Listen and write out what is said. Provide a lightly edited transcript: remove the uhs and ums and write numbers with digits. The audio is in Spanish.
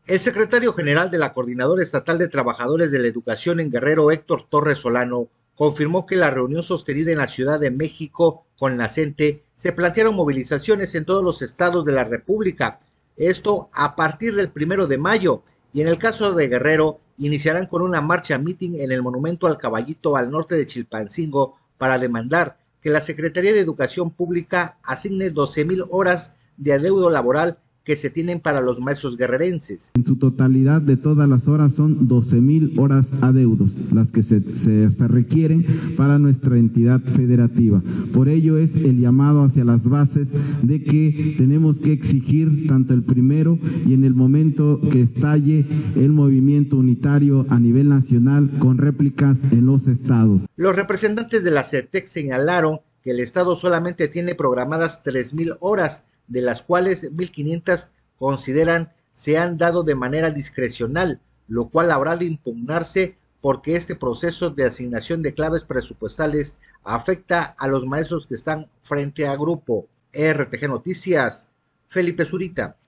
El secretario general de la Coordinadora Estatal de Trabajadores de la Educación en Guerrero, Héctor Torres Solano, confirmó que la reunión sostenida en la Ciudad de México con la CENTE se plantearon movilizaciones en todos los estados de la República, esto a partir del 1 de mayo, y en el caso de Guerrero iniciarán con una marcha meeting en el Monumento al Caballito al norte de Chilpancingo para demandar que la Secretaría de Educación Pública asigne 12,000 horas de adeudo laboral que se tienen para los maestros guerrerenses. En su totalidad de todas las horas son 12,000 horas adeudos, las que se requieren para nuestra entidad federativa. Por ello es el llamado hacia las bases de que tenemos que exigir tanto el primero y en el momento que estalle el movimiento unitario a nivel nacional con réplicas en los estados. Los representantes de la CETEC señalaron que el estado solamente tiene programadas 3,000 horas, de las cuales 1,500 consideran se han dado de manera discrecional, lo cual habrá de impugnarse porque este proceso de asignación de claves presupuestales afecta a los maestros que están frente a grupo. RTG Noticias, Felipe Zurita.